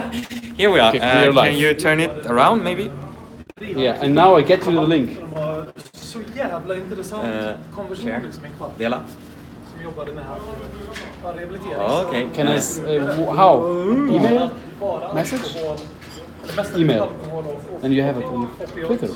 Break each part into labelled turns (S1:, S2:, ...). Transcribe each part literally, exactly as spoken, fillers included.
S1: Here we are.
S2: Okay,
S1: Uh,
S2: we're live.
S1: can you turn it around, maybe?
S2: Yeah, and now I get to the link.
S3: Så jävla intressant
S1: Eh,
S3: konversation liksom en kvart.
S1: Dela.
S3: Som jobbade med ja, rehabilitering.
S1: Ja, okej.
S2: Can I? s- Uh, w- how? Email?
S3: Bara
S2: Message?
S3: alkohol. Det mesta
S2: Email.
S3: alkohol och- och-
S2: And you have it on
S3: opioids.
S2: Twitter.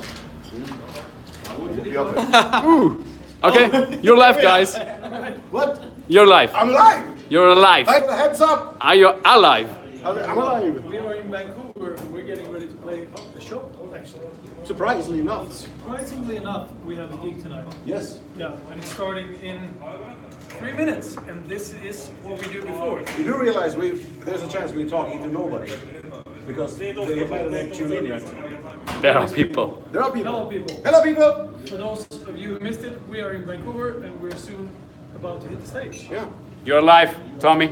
S2: Ooh. Okay, you're live, guys.
S4: What?
S2: You're live.
S4: I'm alive!
S2: You're alive.
S4: Hey, heads up!
S2: Are you alive?
S4: I'm I'm alive.
S3: We are in Vancouver and we're getting ready to play a show actually.
S4: Surprisingly enough.
S3: Surprisingly enough, we have a gig tonight.
S4: Yes.
S3: Yeah, and it's starting in three minutes, and this is what we do before.
S4: You do realize we there's a chance we're talking to nobody. Because they might not tune in yet.
S2: There are people.
S4: There are people.
S3: Hello, people.
S4: Hello, people!
S3: For those of you who missed it, we are in Vancouver and we're soon about to hit the stage.
S4: Yeah.
S2: You're alive, Tommy.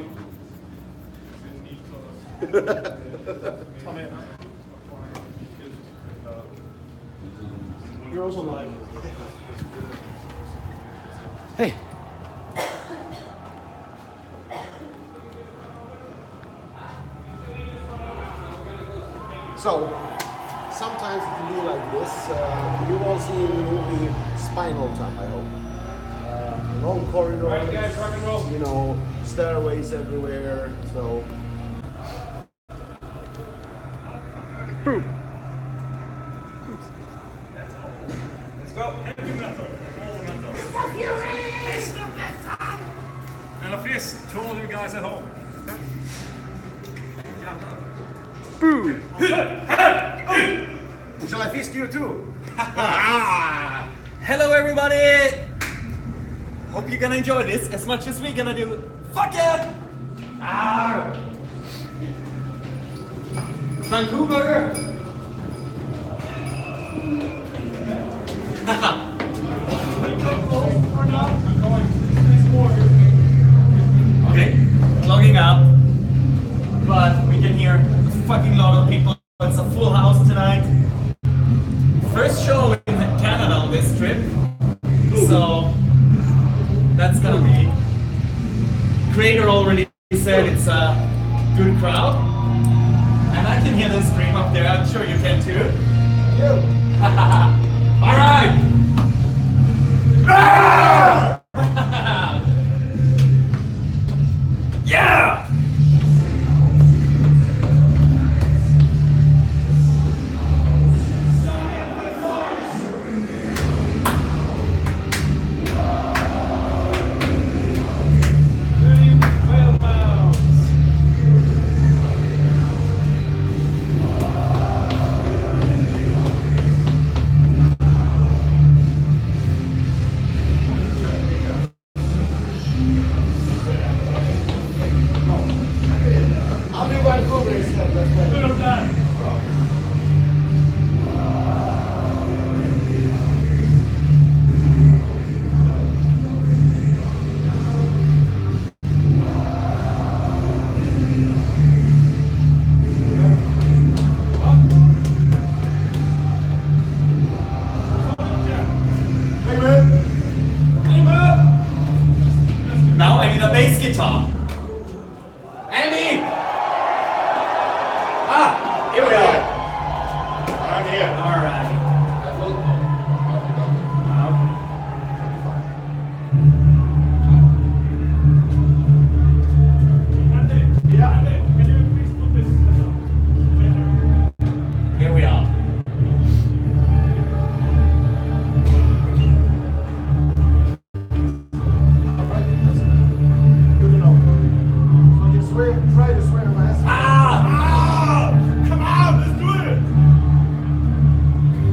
S3: Come in. You're also live.
S2: Hey.
S4: So, sometimes it can be like this. Uh, you've all seen the movie Spinal Tap, I hope. Uh, long corridors,
S3: guys, rock and roll.
S4: you know, stairways everywhere. So,
S3: Let's go. Heavy metal. And a fist to all you guys at home.
S4: shall I fist you too?
S1: Hello, everybody! Hope you're gonna enjoy this as much as we're gonna do. Fuck yeah! Ah! Vancouver! Okay, logging up. But we can hear a fucking lot of people. It's a full house tonight. First show in Canada on this trip. So that's gonna be. Creator already said it's a good crowd. And I can hear them scream up there. I'm sure you can too. All right. Yeah.
S4: I'll do Vancouver instead. Let's go.
S1: Now I need a bass guitar. Andy! Ah, here we are.
S4: I'm here.
S1: All right. Here we are.
S4: Good enough. So you swear, try to swear my ass.
S1: Ah! Ah! Come on, let's do it!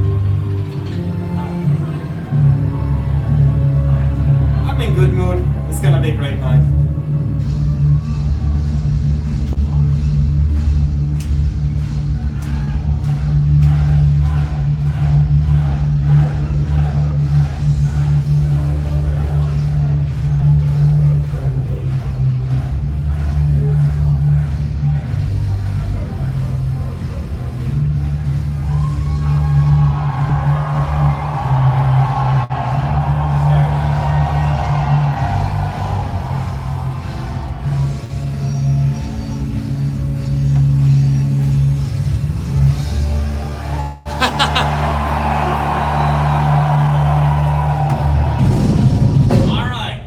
S1: All right.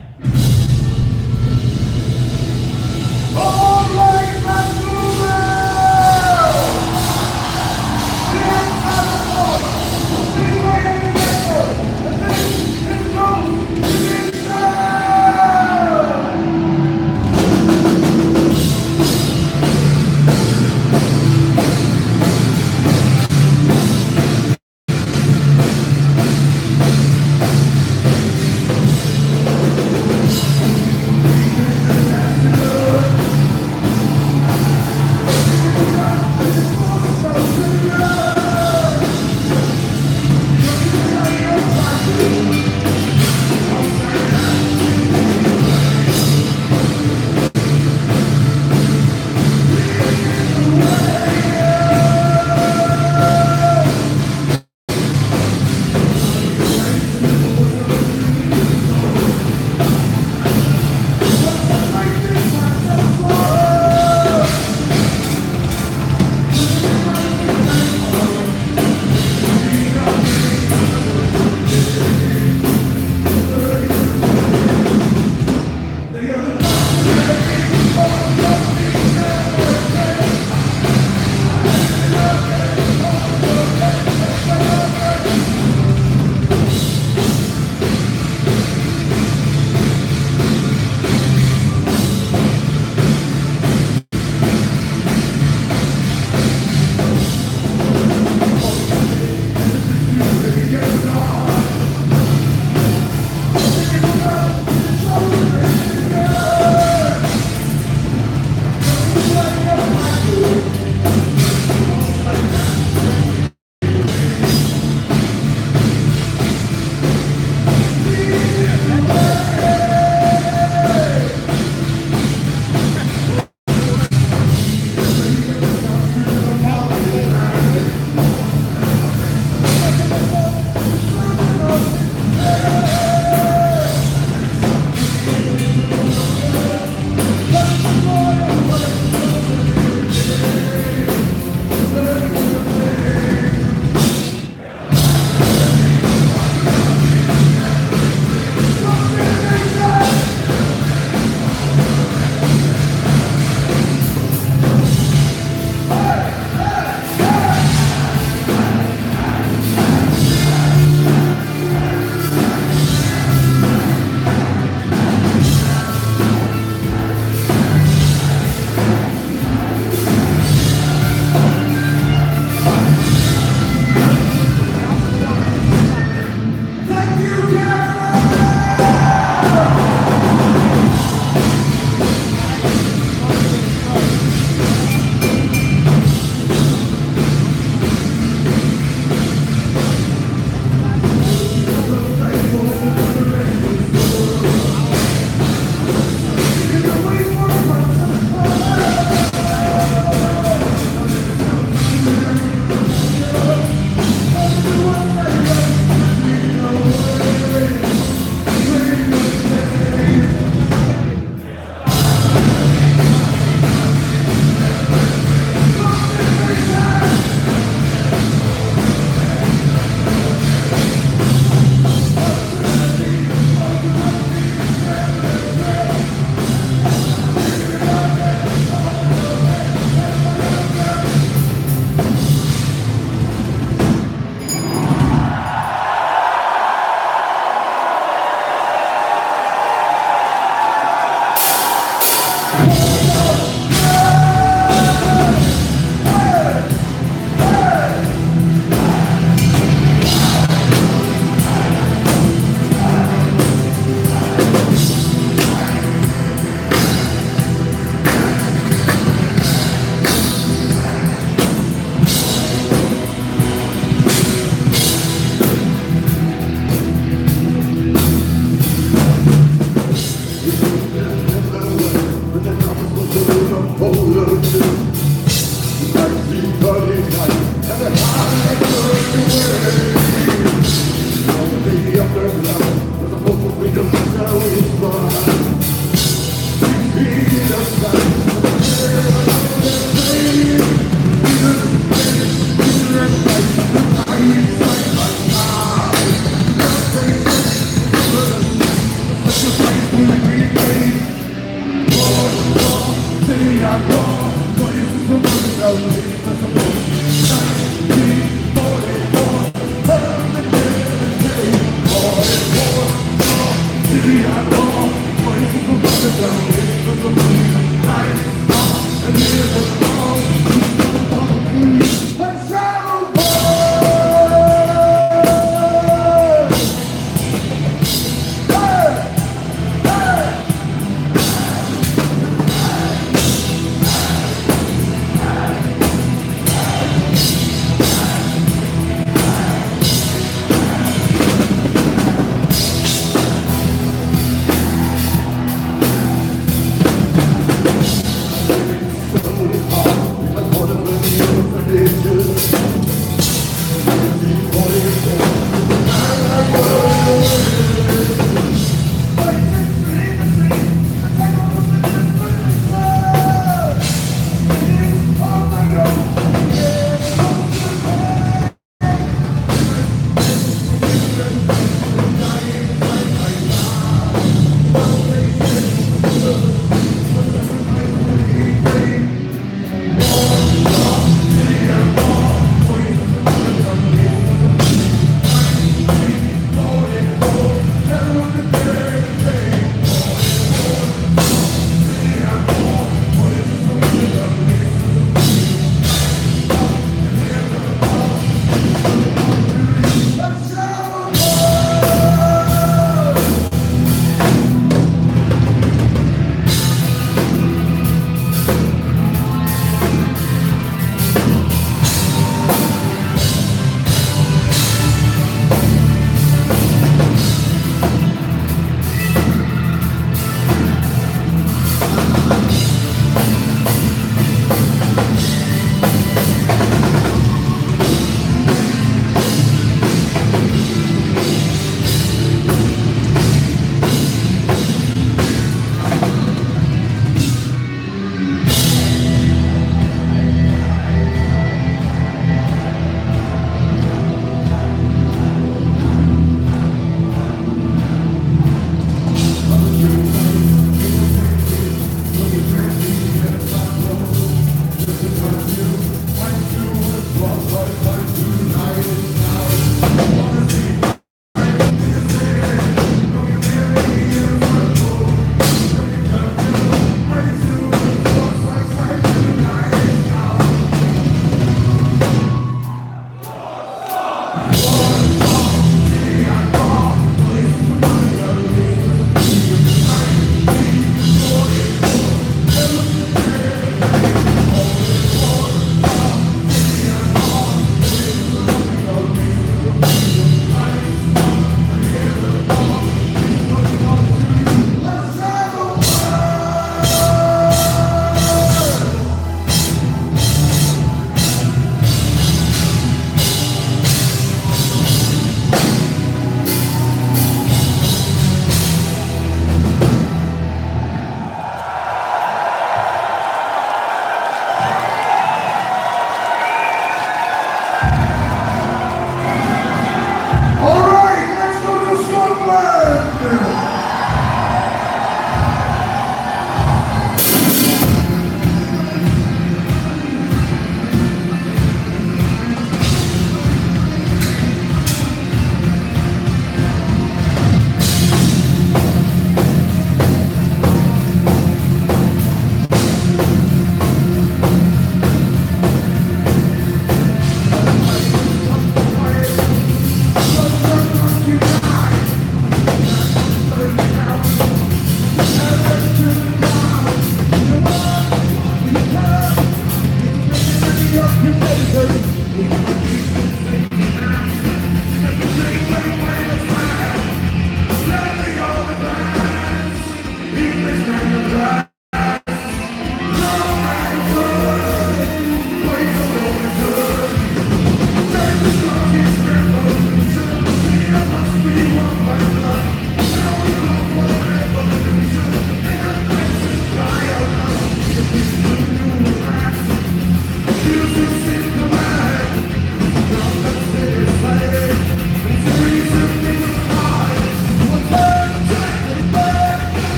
S5: Music in the mind, don't let it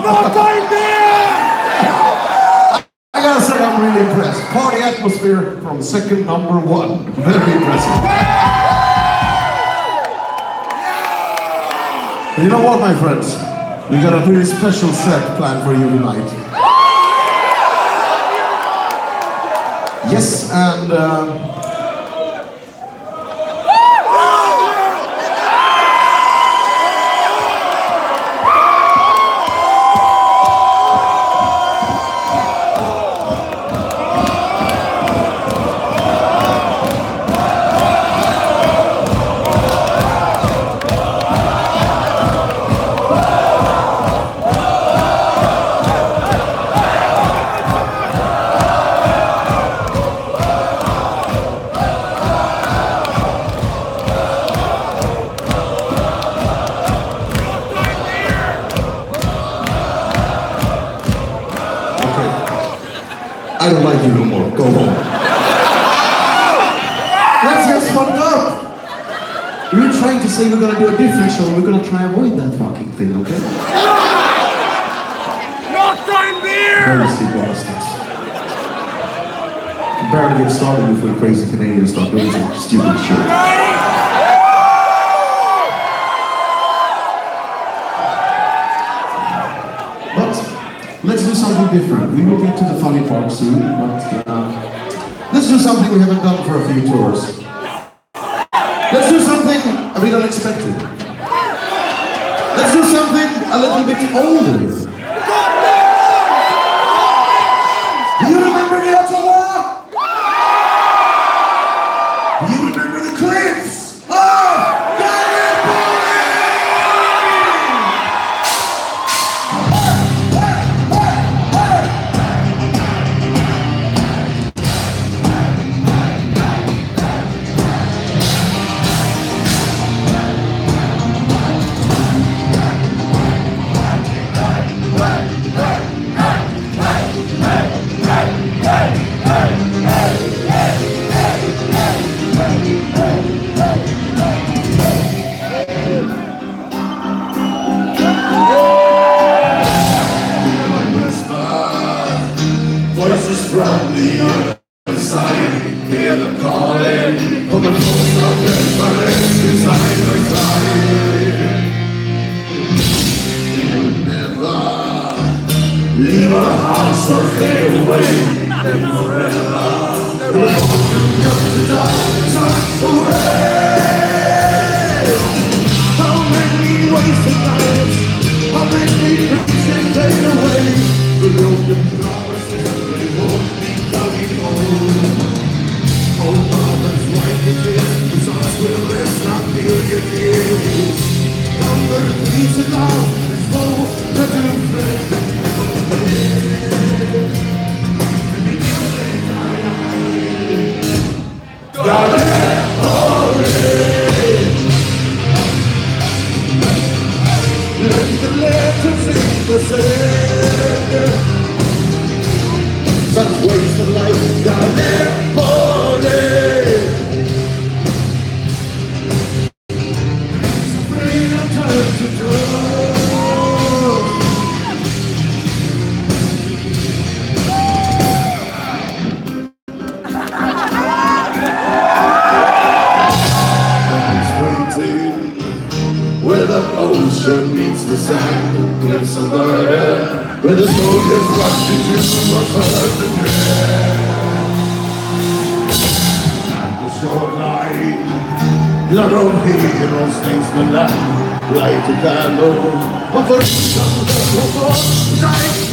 S4: I gotta say, I'm really impressed. Party atmosphere from second number one. Very impressive. You know what, my friends? We got a very special set planned for you tonight. Yes, and uh, I don't like you no more. Go home. Let's just fuck up. We're trying to say we're gonna do a different show. We're gonna try and avoid that fucking thing, okay?
S3: Not time beer!
S4: Crazy bastards. You can barely get started before the crazy Canadians start doing some stupid shit. But let's do something different. We will get to the funny part soon, but uh, let's do something we haven't done for a few tours. Let's do something a bit unexpected. Let's do something a little bit older. Do you remember the Ottawa? Do you remember the Cliffs? Oh, voices from the other side, hear them calling from the post of reference inside the side. Never leave our house or fade away, and forever we're come to die, turn away. How many wasted nights, how many dreams they take away, the broken promises. Won't be coming home. Oh, Mama's like it is, the songs will rest not million years. Number three to now, there's no better friend. Got it already. Let the letters in the sand. Such ways of life, got it morning. Freedom turns to drugs. It's waiting where the ocean meets the sand. Glimpse of murder, where the soldiers rush into a certain dread. At the shoreline, the road heroes stains the land. Light a candle of a night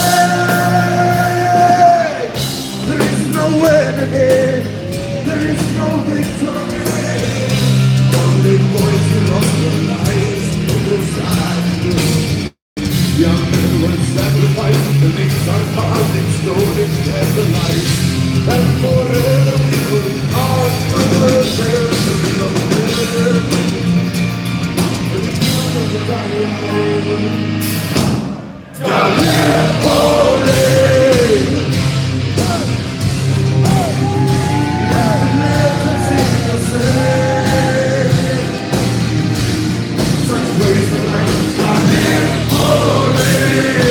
S4: today. There is no enemy, there is no victory. Only boys who lost their lives in the sand. Young men were sacrificed, the things are found exploding in the light. And forever we will all under the Such ways of life, God, holy.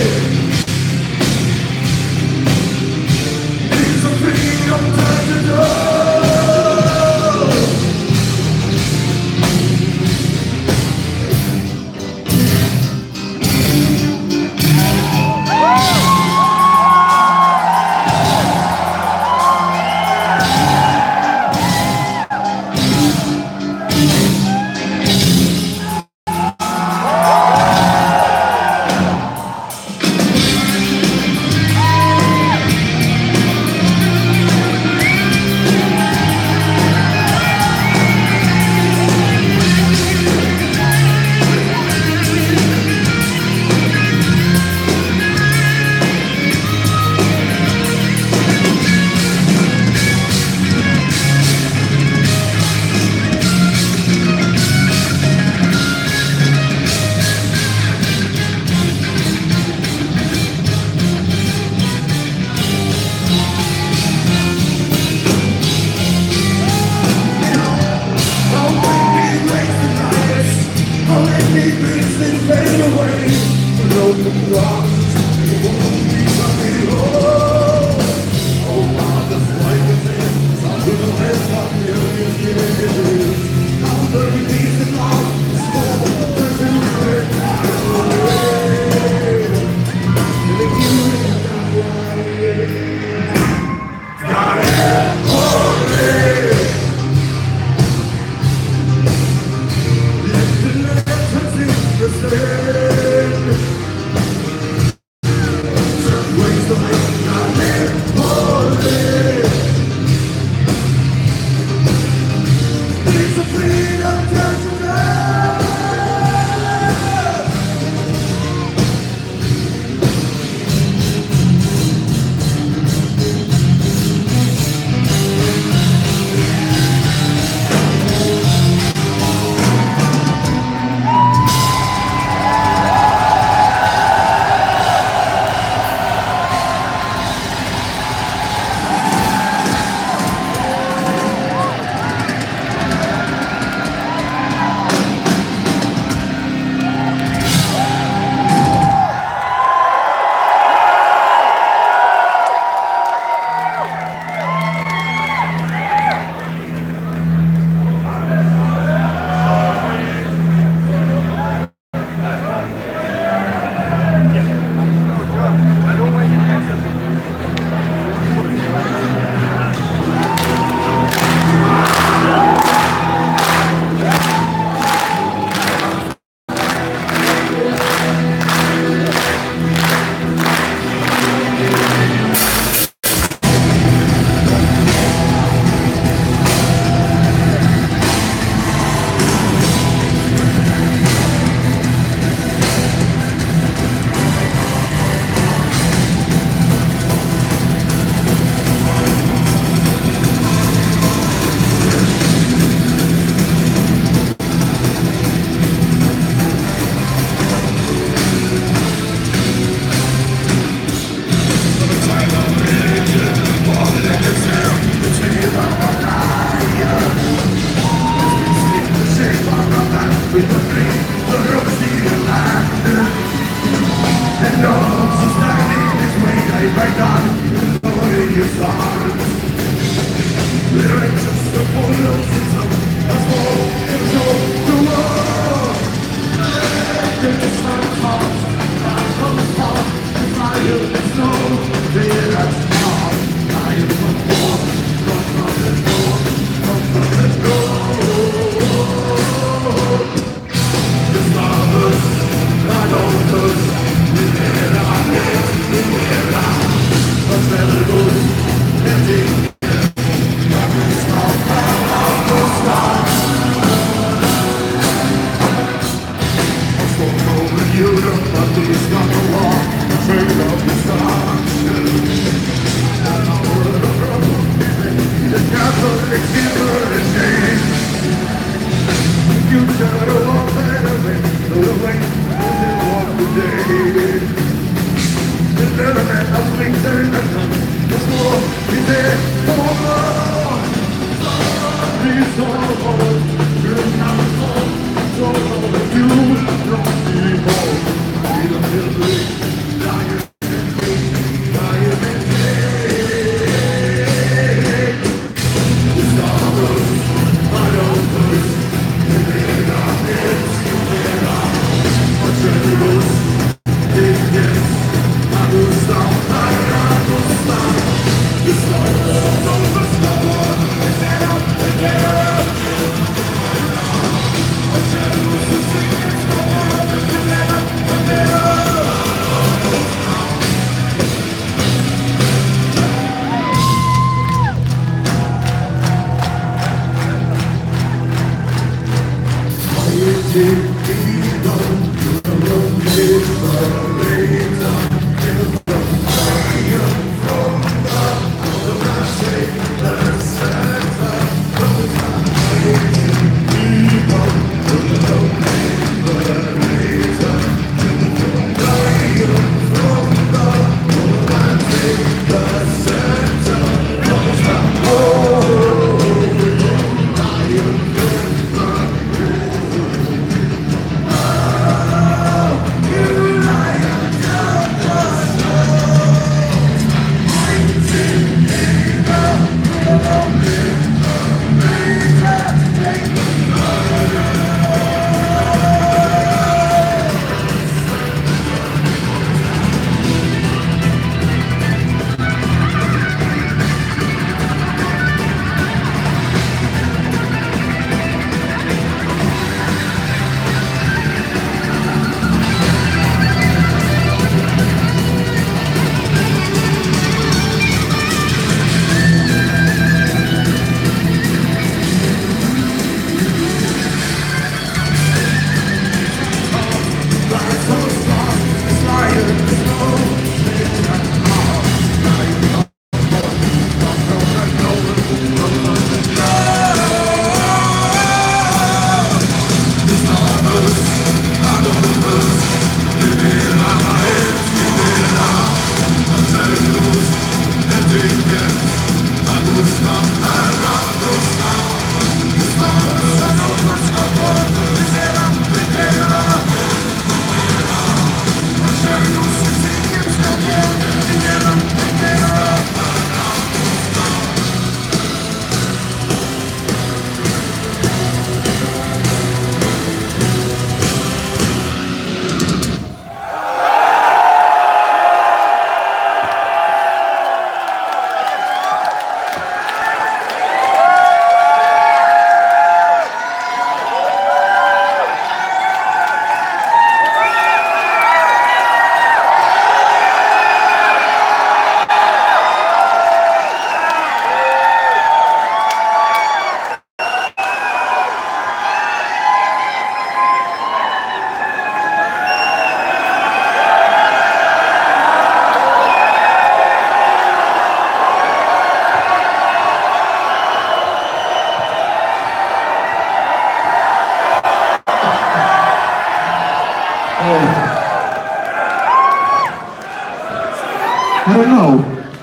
S4: I don't know.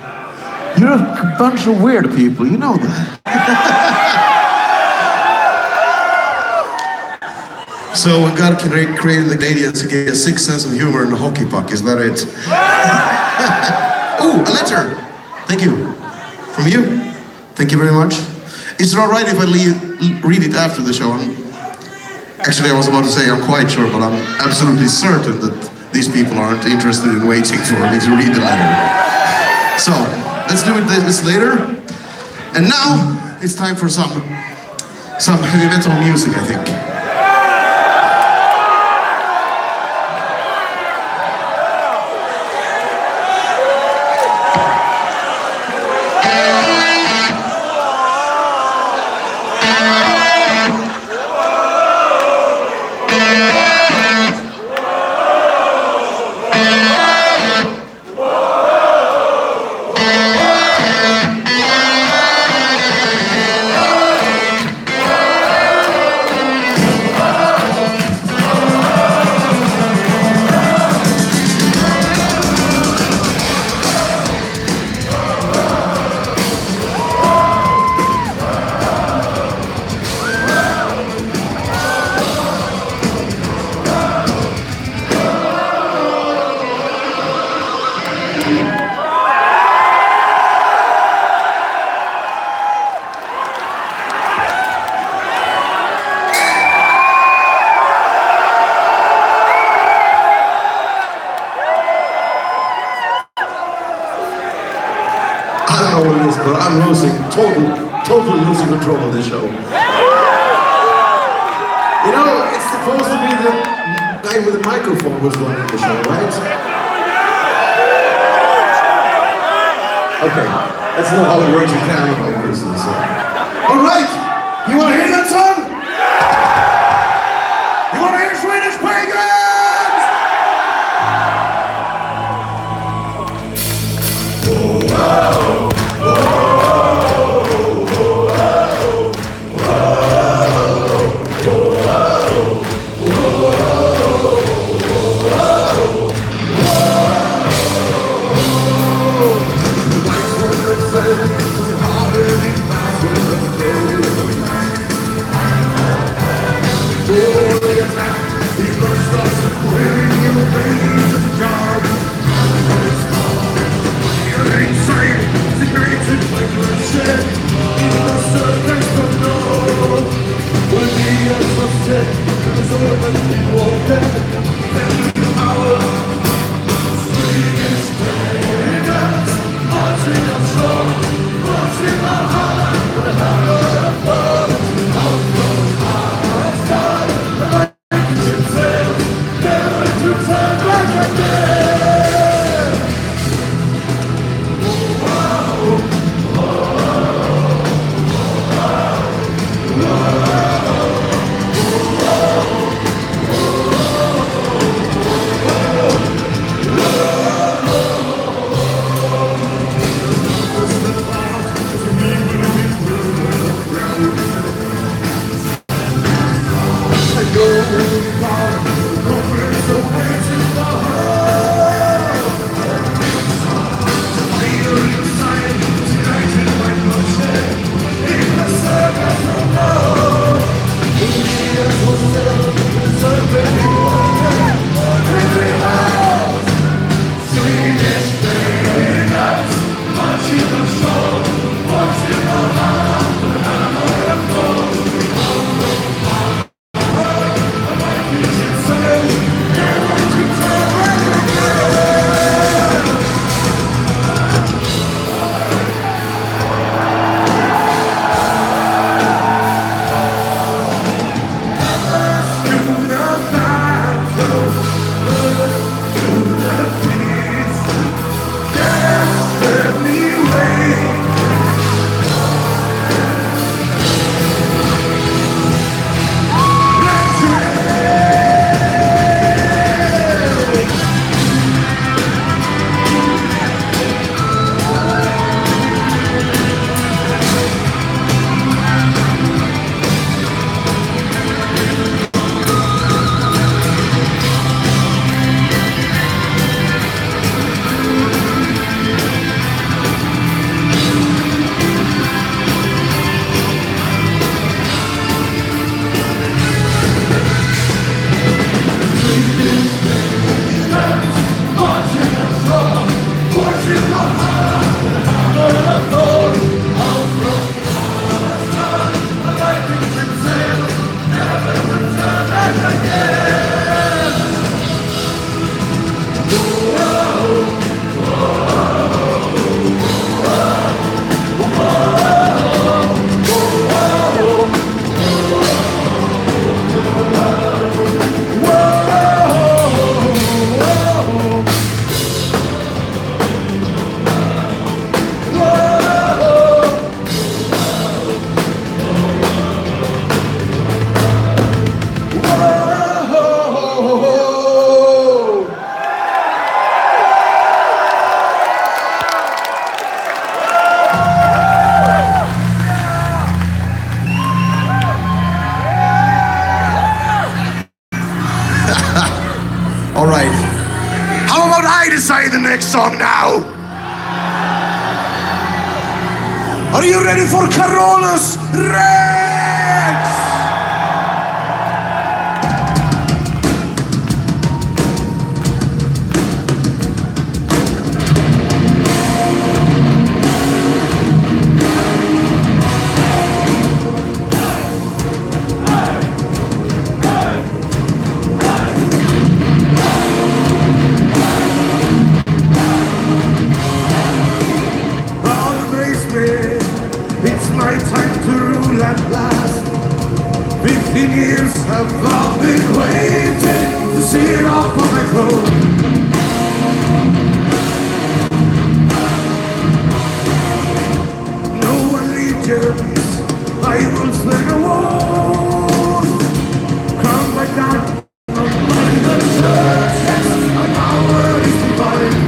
S4: You're a bunch of weird people, you know that. So God created the Canadians to get a sick sense of humor and a hockey puck, is that it? Oh, a letter! Thank you. From you. Thank you very much.
S5: Is it alright if I leave, read it after the show? I'm, actually, I was about to say I'm quite sure, but I'm absolutely certain that these people aren't interested in waiting for me to read the letter. So, let's do it this later. And now, it's time for some, some heavy metal music, I think. But I'm losing, total, totally losing control of this show. You know, it's supposed to be the guy with the microphone who's running the show, right? Okay, that's not how it works in Canada, obviously. So. All right, you want to hear that song? You want to hear Swedish Pagans? play the next song now. Are you ready for Carolus Rex? It's my time to rule at last. Fifteen years have I been waiting to see it off on my throne. No allegiance, I will slay the war. Come by God, not by the church. Yes, my power is divine.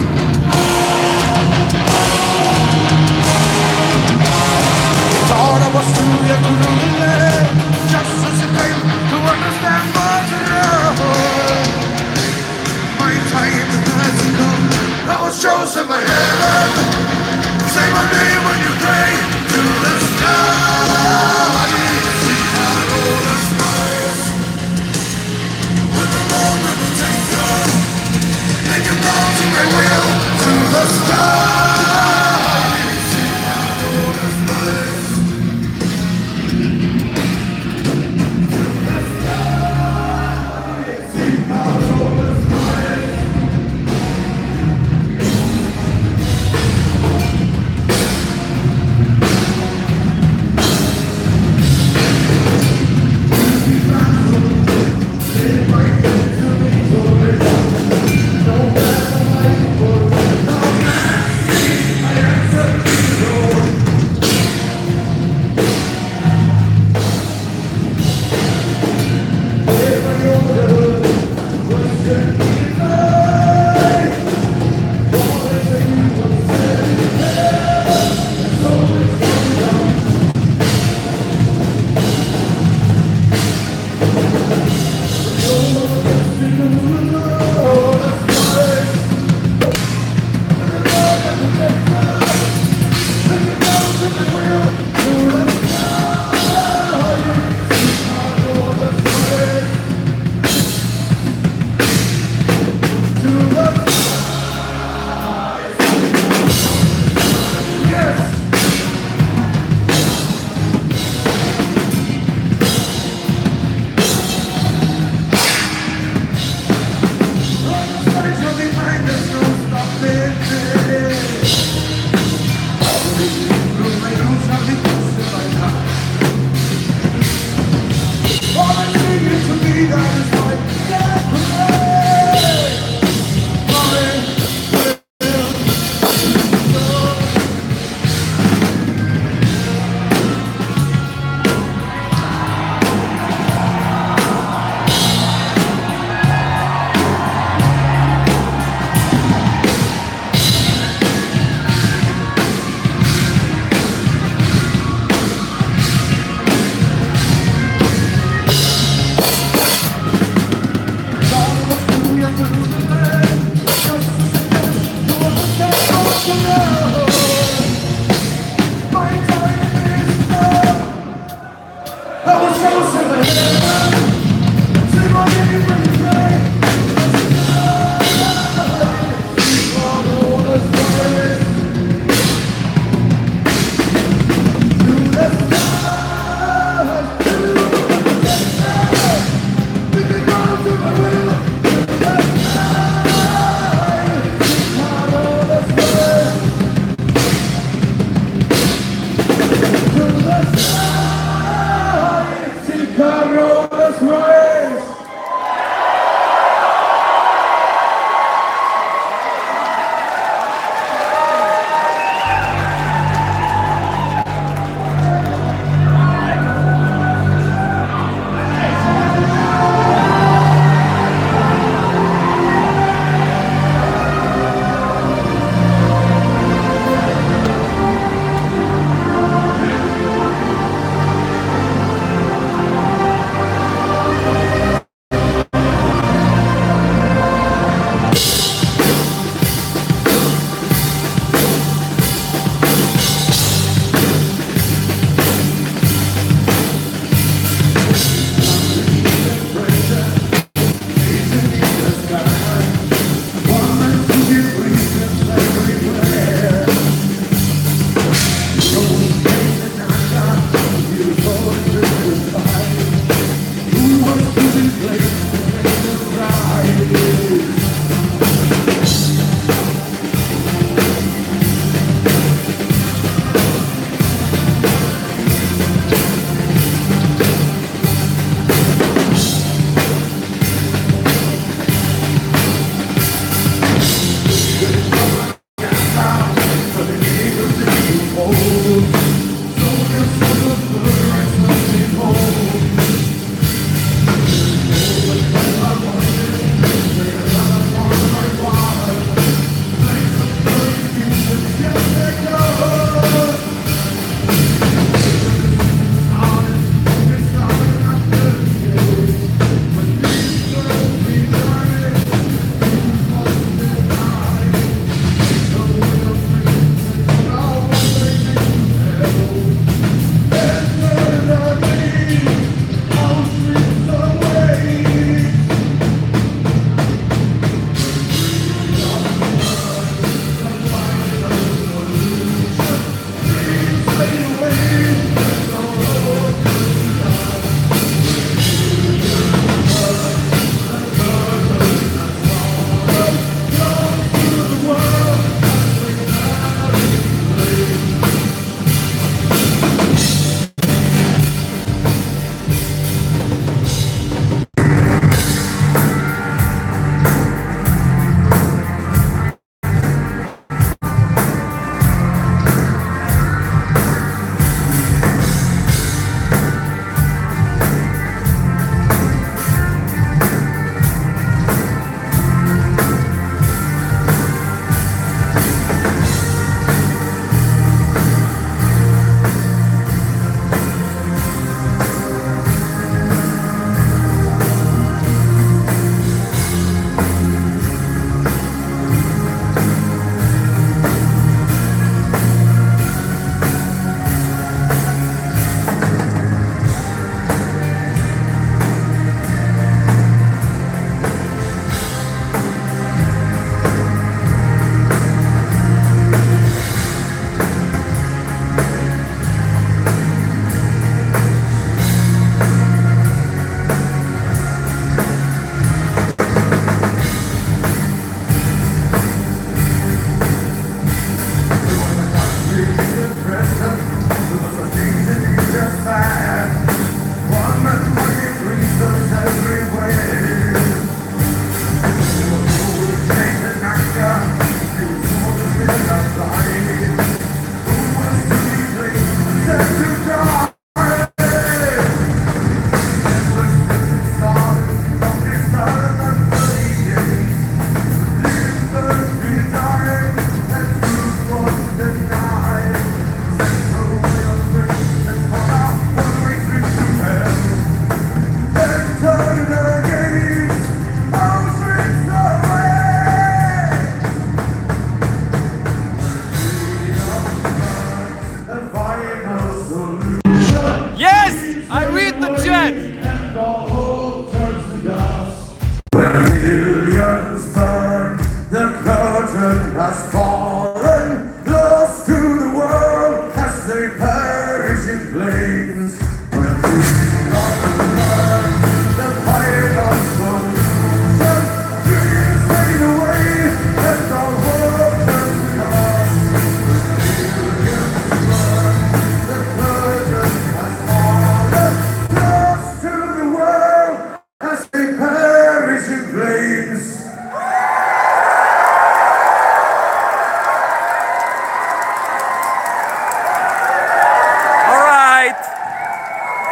S5: Thought I was too young to know the land, just as it came to understand what's around. My time has come, I was chosen by heaven. Say my name when you pray to the sky. See how all the skies with the Lord reputation. Make it down to my will to the sky. See how all the skies.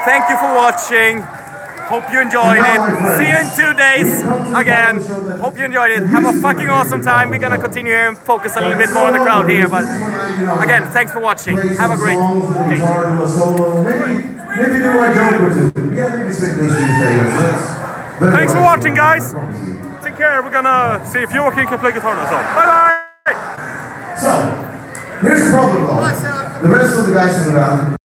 S1: thank you for watching. Hope you enjoyed it. See you in two days again. Hope you enjoyed it. Have a fucking awesome time. We're gonna continue here and focus a little bit more on the crowd here. But again, thanks for watching. Have a great day.
S4: Maybe do I joke with you? Yeah, maybe stick this to your favorites.
S1: Thanks for watching, guys. Take care. We're gonna see if Joakim can play guitar now. So, bye bye.
S4: So, here's the problem though. The rest of the guys in the band